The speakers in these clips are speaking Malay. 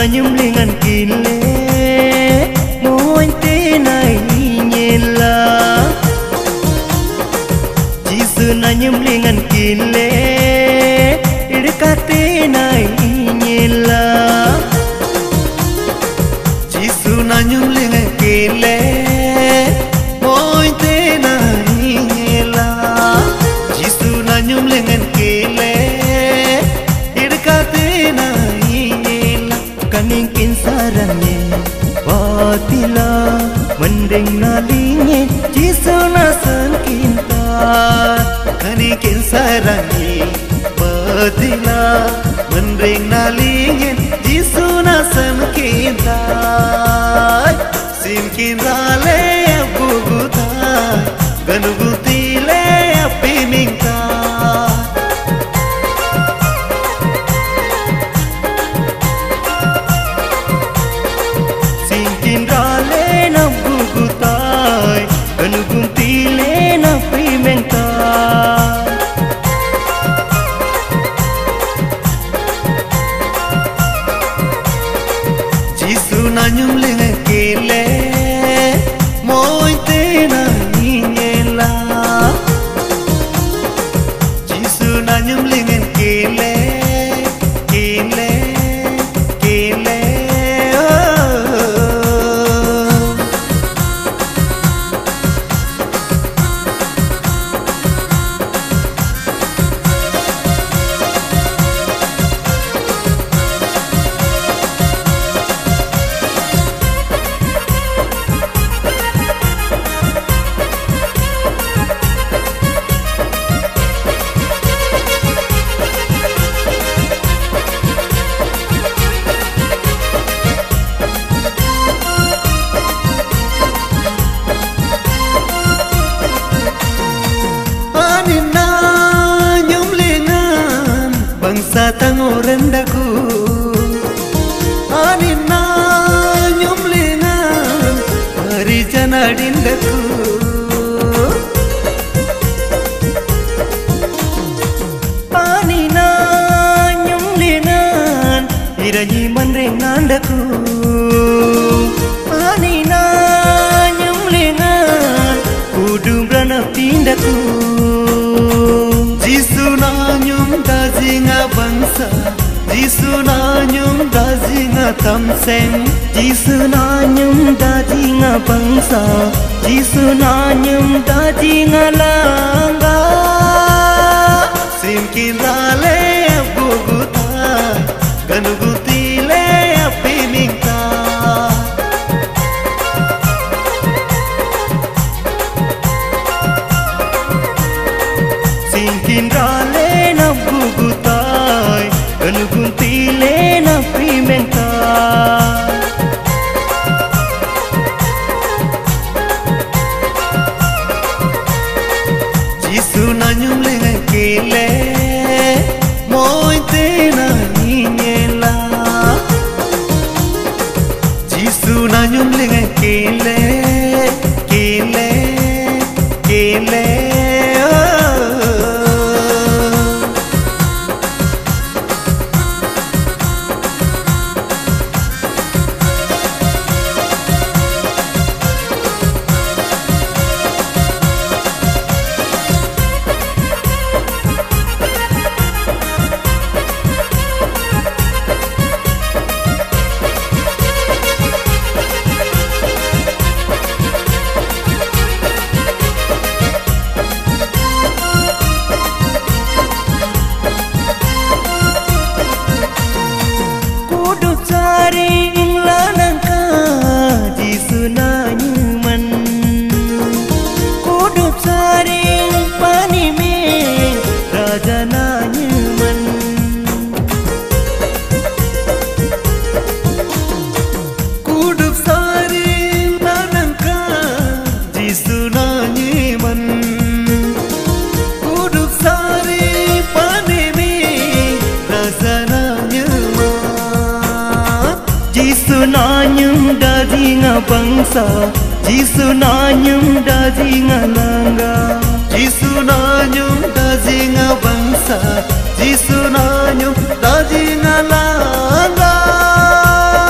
nanyum lingan kile moin te nai nyela Jisu nanyum lingan kile idkate nai nyela Jisu nanyum lingan kile moin te nai nyela Jisu nanyum lingan kile idkate nai nyela kaning kinsarane batila mending nalinge Jisu nasan kinta kaning kinsarane batila mending nalinge Jisu nasan kinta sim kinrale buguta ganugutile apimingta Nanyum linga kile moin te nai nyela Jisu nanyum linga kile kile kile Satang orendaku anina nyumlingan hari janadindaku anina nyumlingan iranyi manrengandaku anina nyumlingan kudum ranap tindaku Jisu nanyum dazinga bangsa Jisu nanyum dazinga tamseng Jisu nanyum dazinga bangsa Jisu nanyum dazinga langga Simkin rale buguta ganugutile apimingta Simkin rale na bugutai ganuguntile na pimenta Jisu nanyum linga kile moin te nai nyela Jisu nanyum linga kile kile kile Jisu nanyum dazinga bangsa Jisu nanyum dazinga langga Jisu nanyum dazinga bangsa Jisu nanyum dazinga langga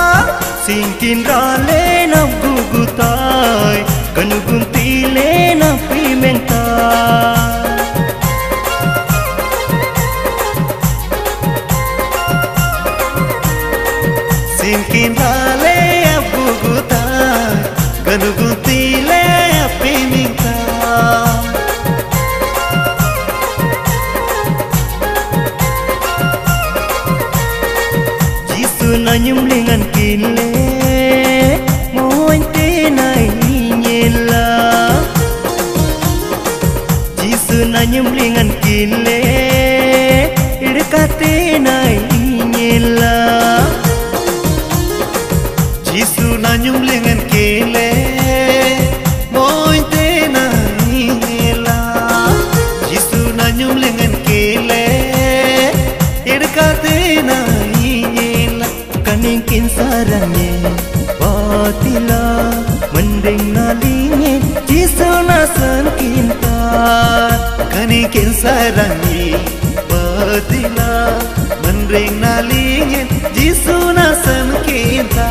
mending nalinge Jisu nasan kinta Kani kin sarangi Badila mending nalinge Jisu nasan kinta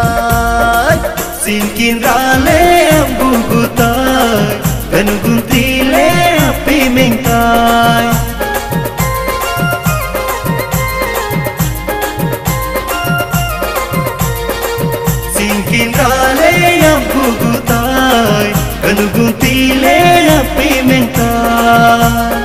Sinkin rale ambu gutai Kan guntile api mengkai Sinkin rale ambu gutai Kan guntile api mengkai